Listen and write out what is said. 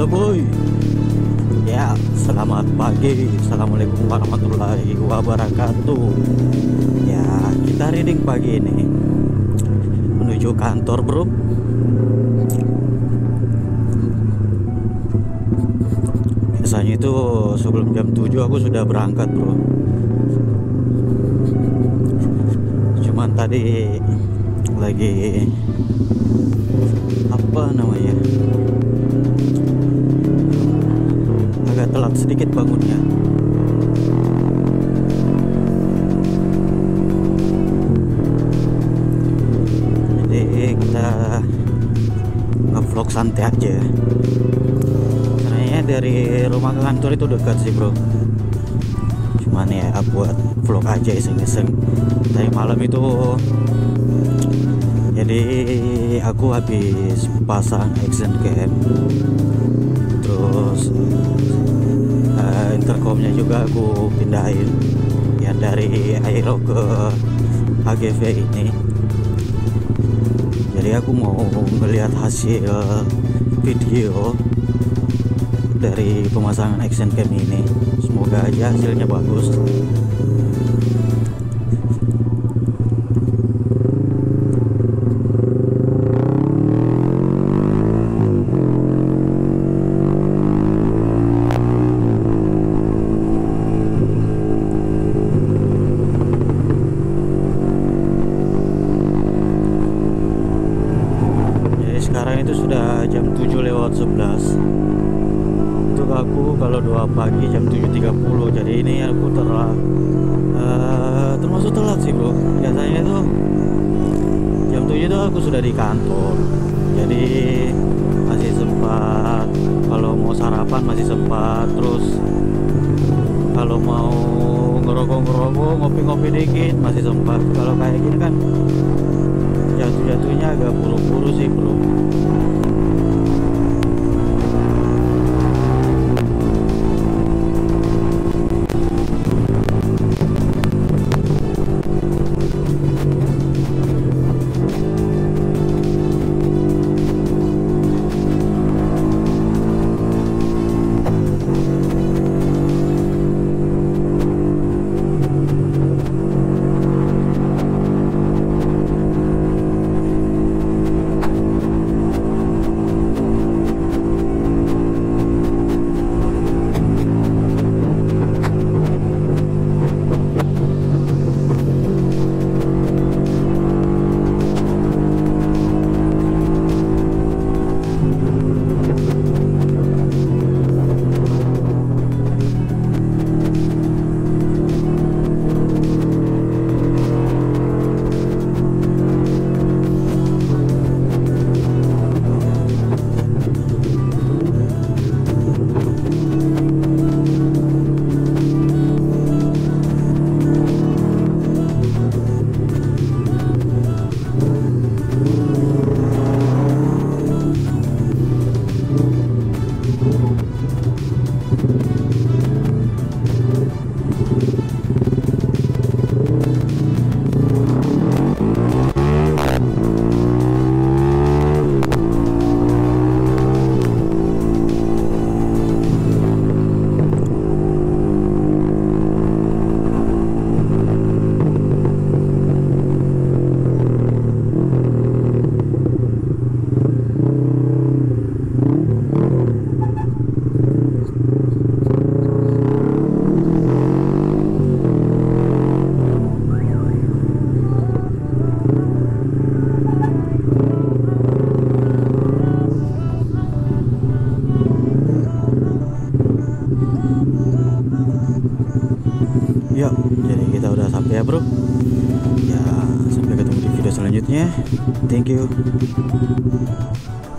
Halo boy. Ya, selamat pagi. Assalamualaikum warahmatullahi wabarakatuh. Ya, kita reading pagi ini menuju kantor, bro. Biasanya itu sebelum jam 7 aku sudah berangkat, bro. Cuman tadi lagi apa namanya, agak telat sedikit bangunnya. Jadi kita nge-vlog santai aja. Caranya dari rumah ke kantor itu dekat sih, bro. Cuman ya buat vlog aja iseng-iseng. Tadi malam itu jadi aku habis pasang action cam, terus intercomnya juga aku pindahin ya dari Aero ke HGV ini. Jadi aku mau melihat hasil video dari pemasangan action cam ini. Semoga aja hasilnya bagus. Sekarang itu sudah jam 7:11. Untuk aku kalau 2 pagi jam 7:30. Jadi ini aku termasuk telat sih, bro. Biasanya itu jam 7 itu aku sudah di kantor. Jadi masih sempat, kalau mau sarapan masih sempat. Terus kalau mau ngerokok, ngopi-ngopi dikit masih sempat. Kalau kayak gini kan jatuh-jatuhnya agak buru-buru sih, bro. Yuk, jadi kita udah sampai ya, bro. Ya, sampai ketemu di video selanjutnya. Thank you.